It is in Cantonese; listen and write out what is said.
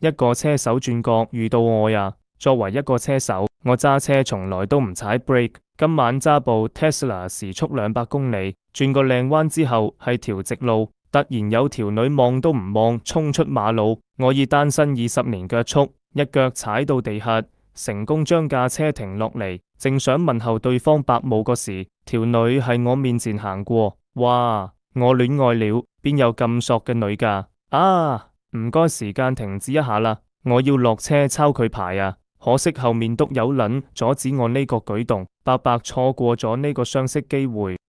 一個車手轉角遇到我呀。作為一個車手，我揸車從來都唔踩 brake。今晚揸部 Tesla 時速200公里，轉個靚彎之後係條直路，突然有條女望都唔望衝出馬路。我以單身20年腳速，一腳踩到地下，成功將架車停落嚟，正想問候對方伯母個時，條女喺我面前行過。哇！我戀愛了，邊有咁索嘅女㗎？啊！唔該，時間停止一下啦，我要落車抄佢牌啊！可惜後面都有撚阻止我呢個舉動，白白錯過咗呢個相識機會。